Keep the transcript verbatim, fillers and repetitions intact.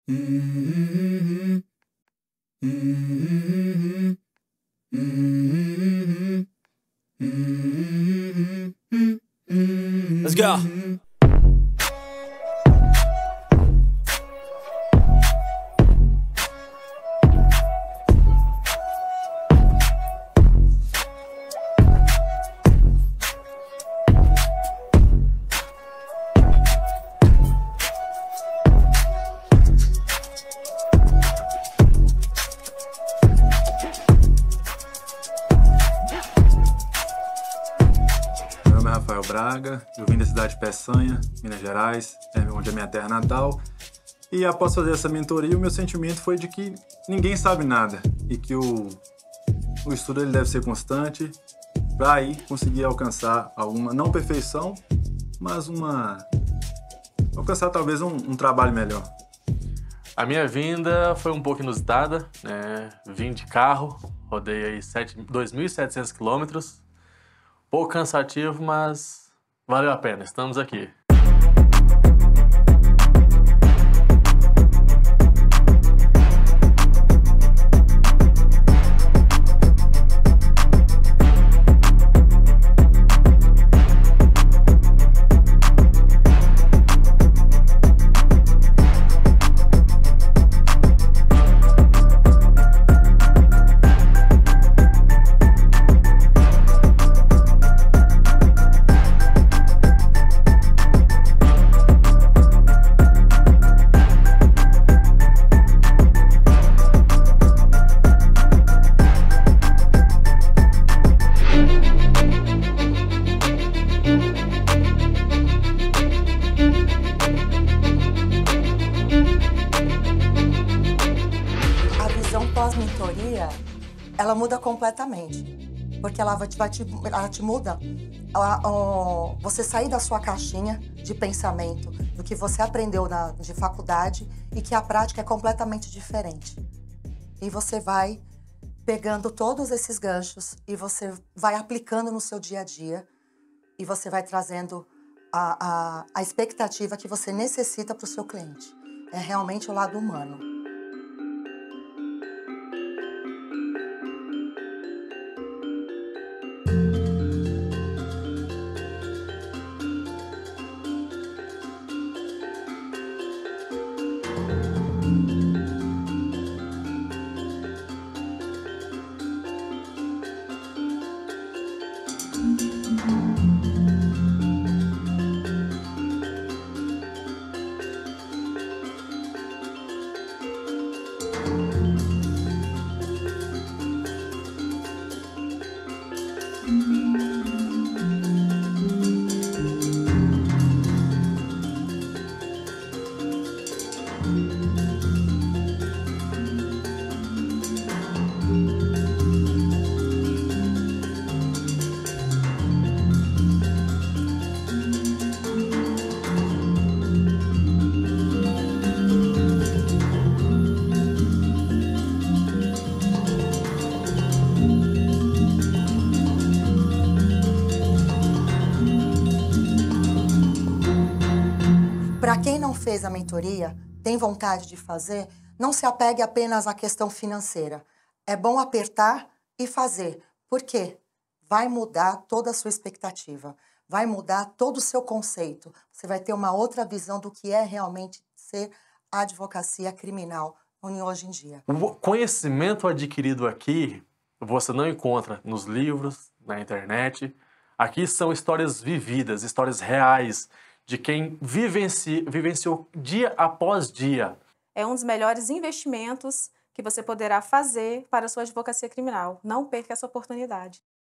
Let's go. Meu nome é Rafael Braga, eu vim da cidade de Peçanha, Minas Gerais, onde é minha terra natal. E após fazer essa mentoria, o meu sentimento foi de que ninguém sabe nada e que o, o estudo ele deve ser constante para aí conseguir alcançar alguma, não perfeição, mas uma... alcançar talvez um, um trabalho melhor. A minha vinda foi um pouco inusitada, né? Vim de carro, rodei aí dois mil e setecentos quilômetros, pouco cansativo, mas valeu a pena, estamos aqui. Pós-mentoria, ela muda completamente, porque ela, vai te, vai te, ela te muda a, a, você sair da sua caixinha de pensamento, do que você aprendeu na, de faculdade e que a prática é completamente diferente. E você vai pegando todos esses ganchos e você vai aplicando no seu dia a dia e você vai trazendo a, a, a expectativa que você necessita para o seu cliente. É realmente o lado humano. Para quem não fez a mentoria, tem vontade de fazer, não se apegue apenas à questão financeira. É bom apertar e fazer. Por quê? Vai mudar toda a sua expectativa, vai mudar todo o seu conceito. Você vai ter uma outra visão do que é realmente ser a advocacia criminal hoje em dia. O conhecimento adquirido aqui, você não encontra nos livros, na internet. Aqui são histórias vividas, histórias reais, de quem vivenci, vivenciou dia após dia. É um dos melhores investimentos que você poderá fazer para a sua advocacia criminal. Não perca essa oportunidade.